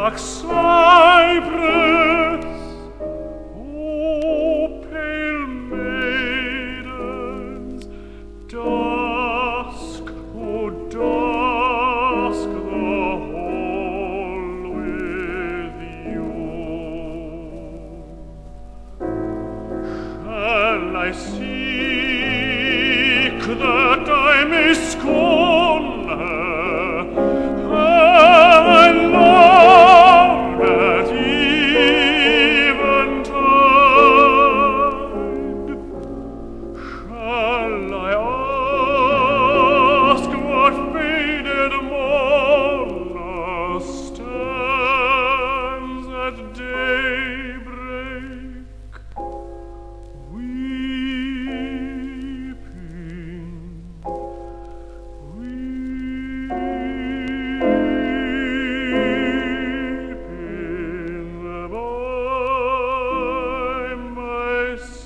Pluck, cypress. Oh, pale maidens, dusk, oh, dusk the hall with you. Shall I seek that I may scorn her? I love at eventide. Shall I ask what faded mourner stands at daybreak, weeping, by my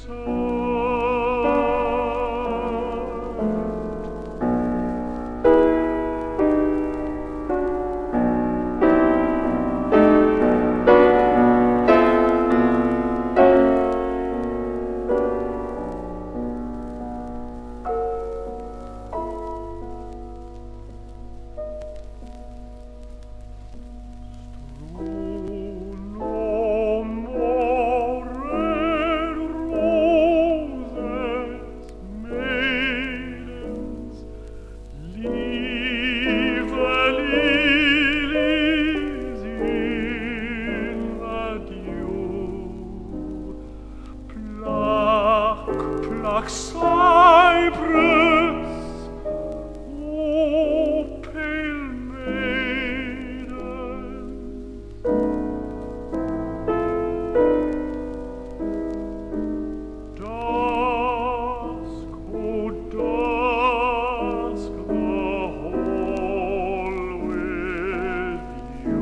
Pluck, cypress. Oh, pale maidens, dusk, oh, dusk the hall with you.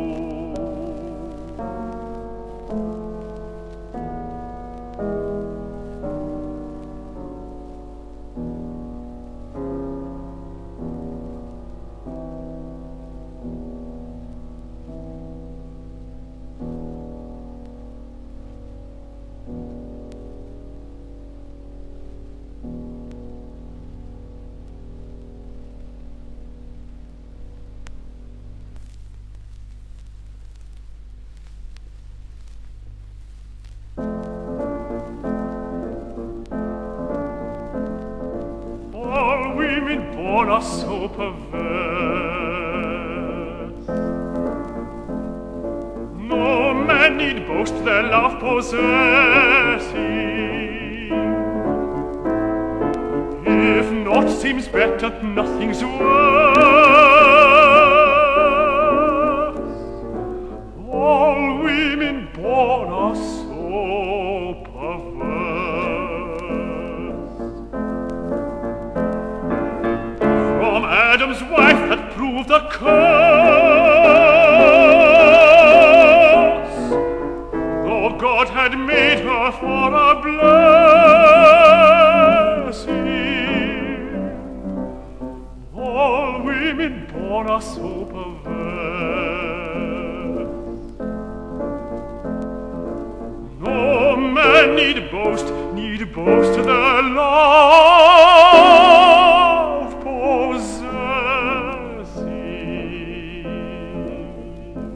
All women born are so perverse. No man need boast their love possessing. If naught seems better, nothing's worse. All women born are so perverse. From Adam's wife that proved a curse, though God had made her for a blessing. All women born are so perverse. No man need boast their love possessing.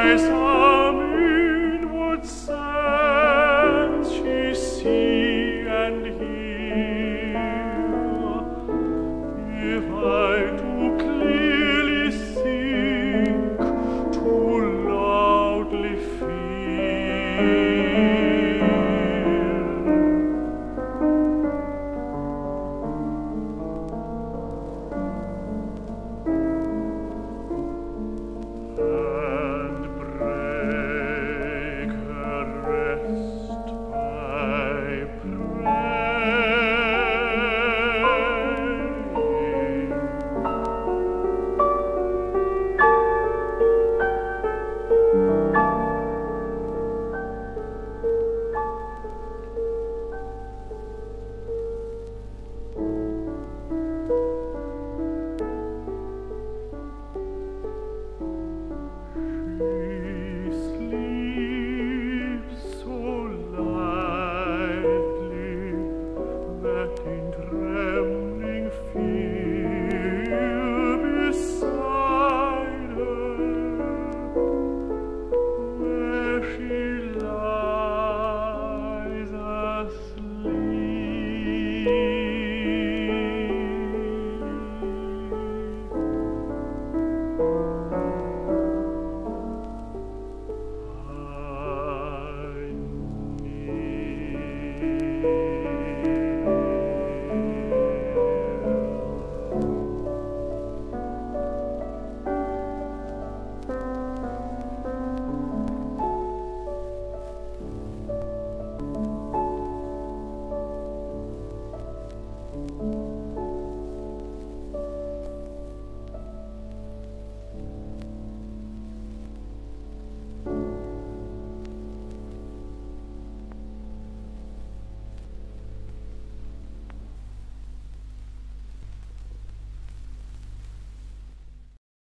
eyes